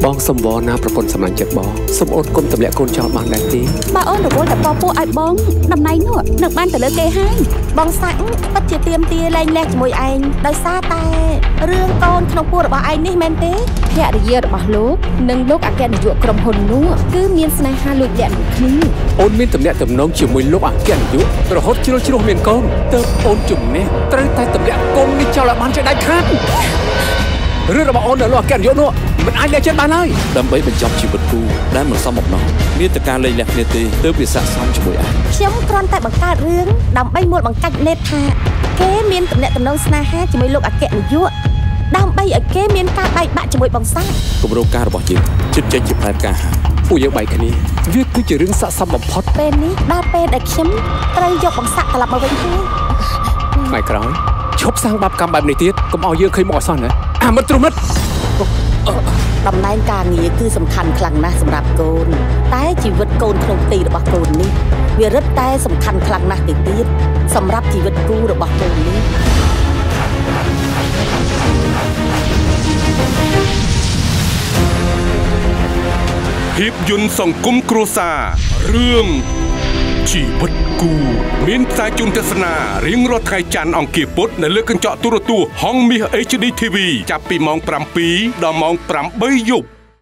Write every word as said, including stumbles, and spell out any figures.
បងសំវណាប្រពន្ធសម្លាញ់ចិត្តបងសូមអូនគុំទម្លាក់កូនចោលបានដែរទេបើអូនរវល់តែពពោះឲ្យបងតំណែងនោះនឹងបានទៅលើគេហើយបងសាក់ពិតជាទៀមទាលែងលះជាមួយឯងដោយសារតែរឿងកូនក្នុងពោះរបស់ឯងនេះមែនទេភរិយារបស់លោកនិងលោកអគ្គនាយកក្រុមហ៊ុននោះគឺមានស្នេហាលួចលាក់គ្នាអូនមានតំណែងតំណងជាមួយលោកអគ្គនាយករហូតជ្រុលជ្រោះមានកូនទើបអូនជំនះត្រូវតែទម្លាក់កូននេះចោលឲ្យបានចេះដាច់ខាតរឿងរបស់អូននៅលោកអគ្គនាយកនោះមិនអាចលះចិត្តបានហើយដើម្បីបញ្ចប់ជីវិតគូដែលមិនសមបំណងមានតែការលែងលះគ្នាទេទើបវាស័ក្តិសមជាមួយឯងខ្ញុំគ្រាន់តែបង្កើតរឿងដើម្បីមូលបង្កាច់នេតថាគេមានទំនាក់ទំនងស្នេហាជាមួយលោកអគ្គនាយកដើម្បីឲ្យគេមានការបែកបាក់ជាមួយបងសាគម្រោងការរបស់យើងជិតចេញជាផែនការហើយពួកយើងបែកគ្នាវាគឺជារឿងស័ក្តិសមបំផុតពេលនេះដល់ពេលដែលខ្ញុំត្រូវយកបងសាក់ត្រឡប់មកវិញហើយថ្ងៃក្រោយឈប់សាងបាបកម្មបែបនេះទៀតកុំឲ្យយើងឃើញមកអសោះណាអាមិត្តទ្រុមិត្តតំណែងការងារគឺសំខាន់ខ្លាំងណាស់សម្រាប់កូនតែជីវិតកូនក្នុងទីរបស់កូននេះវារឹតតែសំខាន់ខ្លាំងណាស់ទៅទៀតសម្រាប់ជីវិតគូរបស់កូននេះភាពយន្តសង្គមគ្រួសាររឿងជីវិតគូមានផ្សាយជូនទស្សនារៀងរាល់ថ្ងៃច័ន្ទអង្គារពុធនៅលើកញ្ចក់ទូរទស្សន៍ហង្សមាស เอช ดี ที วี ចាប់ពីម៉ោងប្រាំពីរដល់ម៉ោងប្រាំបីយប់